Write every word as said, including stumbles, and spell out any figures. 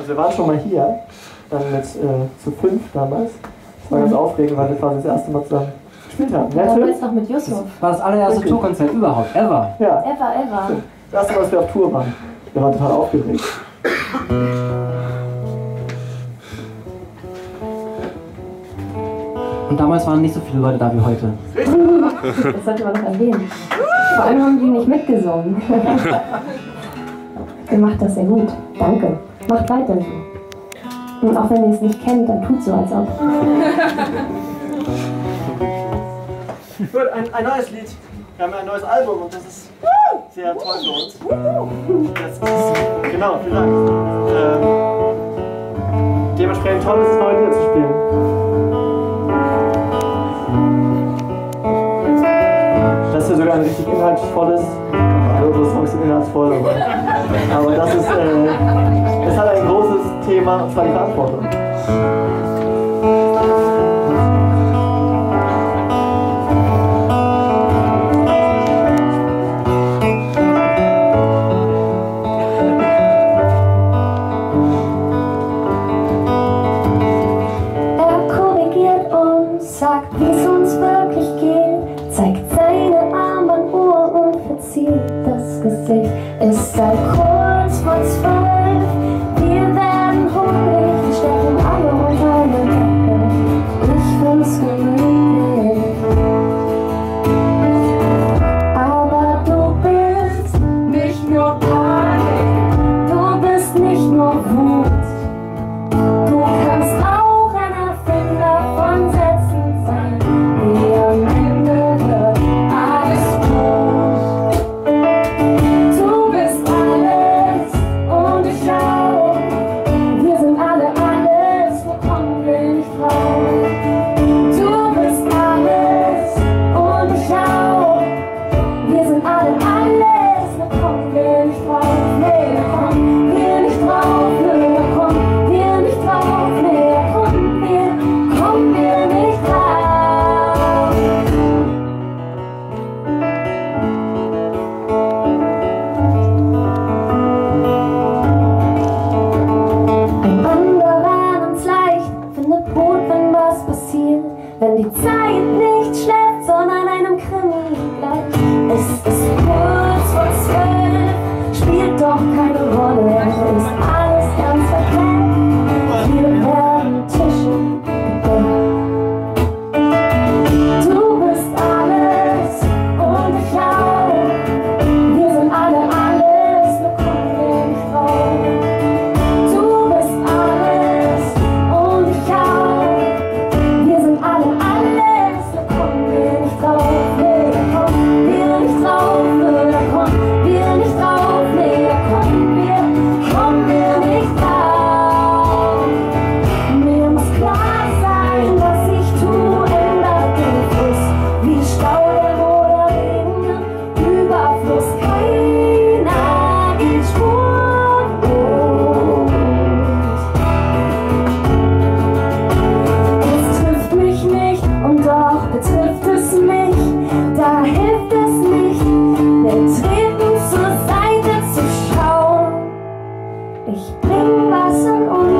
wir waren schon mal hier, dann mit äh, zu fünf damals. Das war ganz aufregend, weil wir quasi das erste Mal zusammen gespielt haben. Ja, du bist noch mit Yusuf. Das war das allererste okay. Tourkonzert überhaupt, ever. Ja. Ever, ever. Das erste Mal, dass wir auf Tour waren. Wir waren total aufgeregt. Und damals waren nicht so viele Leute da wie heute. Das sollte man noch erwähnen. Vor allem haben die nicht mitgesungen. Ihr macht das sehr gut. Danke. Macht weiter so. Und auch wenn ihr es nicht kennt, dann tut so, als ob. Gut, ein, ein neues Lied. Wir haben ein neues Album und das ist sehr toll für uns. Das ist, genau, vielen Dank. Ähm, dementsprechend toll ist es, neue Lieder zu spielen. Das ist ja sogar ein richtig inhaltsvolles, alle unsere Songs sind inhaltsvoll, aber, aber das ist, äh, es hat ein großes Thema, und zwar die Verantwortung. Sagt, wie es uns wirklich geht, zeigt seine Armbanduhr und verzieht das Gesicht. Es sei kurz vor zwölf, wir werden hungrig, wir stecken alle unter eine Decke. Ich find's gemütlich, aber du bist nicht nur Panik, du bist nicht nur Wut, du kannst auch ein Erfinder von Sätzen. Wenn die Zeit nicht schläft, sondern einem Krimi gleicht. Es ist kurz vor zwölf, spielt doch keine Rolle, ist alles ganz verkehrt. Wir werden Tische gedeckt. Du bist alles und ich auch. Wir sind alle alles, nur kommen wir nicht drauf. Du bist alles und ich auch. Wir sind alle alles, da kommen wir nicht drauf, nee, da kommen wir nicht drauf, nee, da kommen wir nicht drauf, nee, da kommen wir, kommen wir nicht drauf. Mir muss klar sein, was ich tue, ändert den Fluss, wie Staudamm oder Regen, Überfluss, keiner geht spurlos. Es trifft mich nicht, und doch betrifft es mich, da hilft es nicht, wir treten zur Seite zu schauen. Ich bring was in uns